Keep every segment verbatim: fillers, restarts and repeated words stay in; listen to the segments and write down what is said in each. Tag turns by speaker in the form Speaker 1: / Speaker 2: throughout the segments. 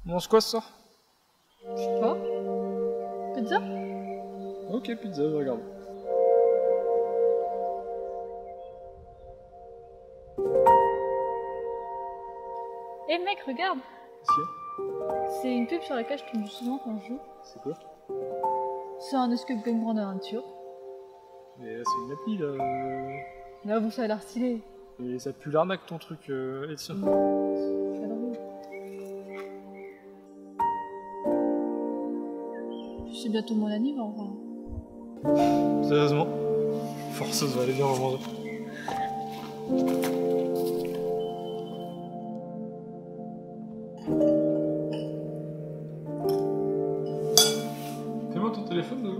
Speaker 1: On mange quoi ce soir?
Speaker 2: Je sais pas. Pizza?
Speaker 1: Ok, pizza, je regarde.
Speaker 2: Eh mec, regarde!
Speaker 1: Si.
Speaker 2: C'est une pub sur laquelle je tombe souvent quand je joue.
Speaker 1: C'est quoi?
Speaker 2: C'est un escape game grandeur nature.
Speaker 1: Mais c'est une appli là. euh,
Speaker 2: Là, vous, ça a l'air stylé.
Speaker 1: Et ça pue l'arnaque ton truc, euh... et tiens.
Speaker 2: C'est drôle. Puis c'est bientôt mon anniversaire, enfin.
Speaker 1: Sérieusement? Forceuse, allez bien, on va manger. Fais-moi ton téléphone, Dodo.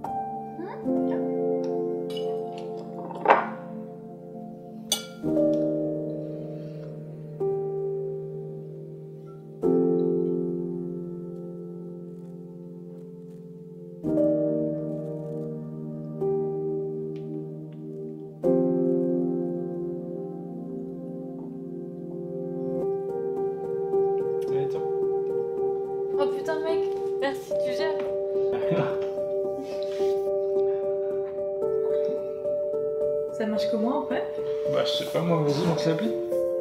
Speaker 1: Allez, tiens.
Speaker 2: Oh putain, mec, merci, tu gères. Ça marche comment en fait?
Speaker 1: Bah, je sais pas, moi, vas-y, lance l'appli.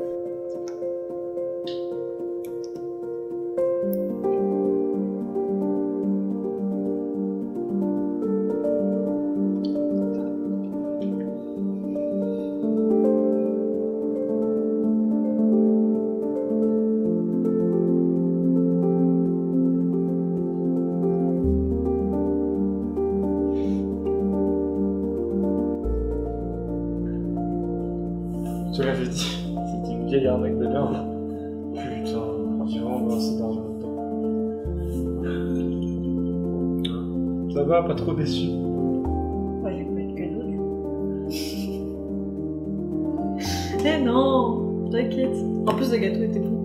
Speaker 1: Tu l'avais dit, c'était une vieille arnaque de merde. Putain, j'ai vraiment pas assez d'argent là-dedans. Ça va, pas trop déçu.
Speaker 2: Moi, je vais mettre cadeau du coup. Eh non, t'inquiète. En plus, le gâteau était bon.